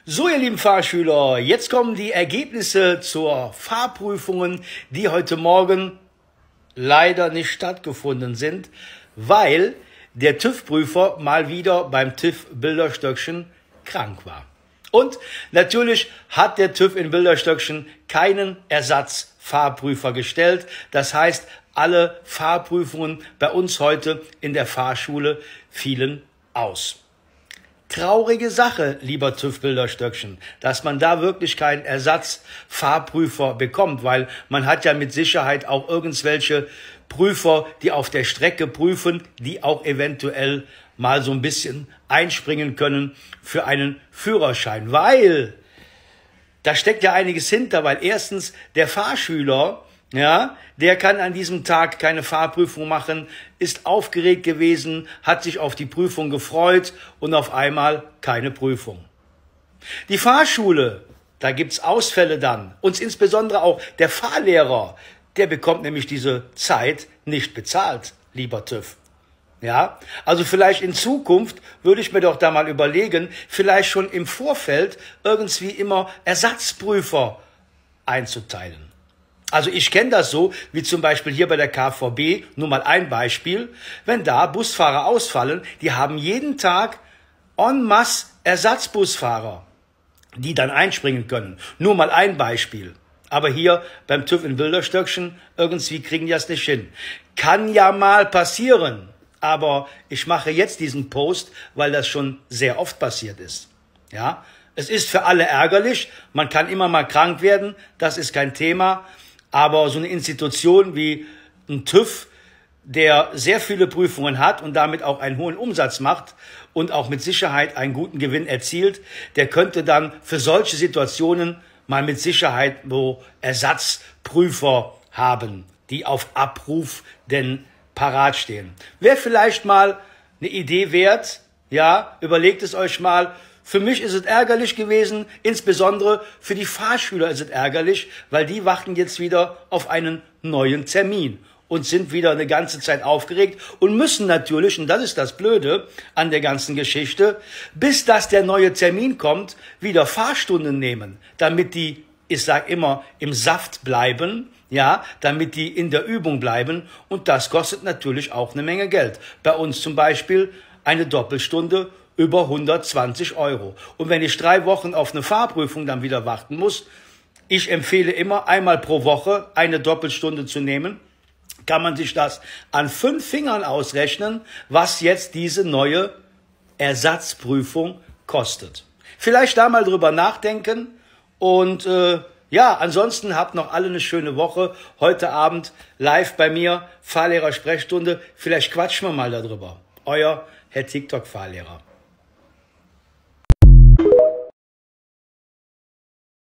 So, ihr lieben Fahrschüler, jetzt kommen die Ergebnisse zur Fahrprüfungen, die heute Morgen leider nicht stattgefunden sind, weil der TÜV-Prüfer mal wieder beim TÜV Bilderstöckchen krank war. Und natürlich hat der TÜV in Bilderstöckchen keinen Ersatzfahrprüfer gestellt. Das heißt, alle Fahrprüfungen bei uns heute in der Fahrschule fielen aus. Traurige Sache, lieber TÜV Bilderstöckchen, dass man da wirklich keinen Ersatzfahrprüfer bekommt, weil man hat ja mit Sicherheit auch irgendwelche Prüfer, die auf der Strecke prüfen, die auch eventuell mal so ein bisschen einspringen können für einen Führerschein, weil da steckt ja einiges hinter, weil erstens der Fahrschüler, ja, der kann an diesem Tag keine Fahrprüfung machen, ist aufgeregt gewesen, hat sich auf die Prüfung gefreut und auf einmal keine Prüfung. Die Fahrschule, da gibt's Ausfälle dann. Und insbesondere auch der Fahrlehrer, der bekommt nämlich diese Zeit nicht bezahlt, lieber TÜV. Ja, also vielleicht in Zukunft würde ich mir doch da mal überlegen, vielleicht schon im Vorfeld irgendwie immer Ersatzprüfer einzuteilen. Also ich kenne das so, wie zum Beispiel hier bei der KVB, nur mal ein Beispiel, wenn da Busfahrer ausfallen, die haben jeden Tag en masse Ersatzbusfahrer, die dann einspringen können. Nur mal ein Beispiel. Aber hier beim TÜV in Bilderstöckchen, irgendwie kriegen die das nicht hin. Kann ja mal passieren, aber ich mache jetzt diesen Post, weil das schon sehr oft passiert ist. Ja, es ist für alle ärgerlich, man kann immer mal krank werden, das ist kein Thema. Aber so eine Institution wie ein TÜV, der sehr viele Prüfungen hat und damit auch einen hohen Umsatz macht und auch mit Sicherheit einen guten Gewinn erzielt, der könnte dann für solche Situationen mal mit Sicherheit wo Ersatzprüfer haben, die auf Abruf denn parat stehen. Wäre vielleicht mal eine Idee wert, ja, überlegt es euch mal. Für mich ist es ärgerlich gewesen, insbesondere für die Fahrschüler ist es ärgerlich, weil die warten jetzt wieder auf einen neuen Termin und sind wieder eine ganze Zeit aufgeregt und müssen natürlich, und das ist das Blöde an der ganzen Geschichte, bis dass der neue Termin kommt, wieder Fahrstunden nehmen, damit die, ich sag immer, im Saft bleiben, ja, damit die in der Übung bleiben, und das kostet natürlich auch eine Menge Geld. Bei uns zum Beispiel eine Doppelstunde über 120 €. Und wenn ich 3 Wochen auf eine Fahrprüfung dann wieder warten muss, ich empfehle immer, einmal pro Woche eine Doppelstunde zu nehmen, kann man sich das an 5 Fingern ausrechnen, was jetzt diese neue Ersatzprüfung kostet. Vielleicht da mal drüber nachdenken und ja, ansonsten habt noch alle eine schöne Woche. Heute Abend live bei mir, Fahrlehrer-Sprechstunde. Vielleicht quatschen wir mal darüber. Euer Herr TikTok-Fahrlehrer.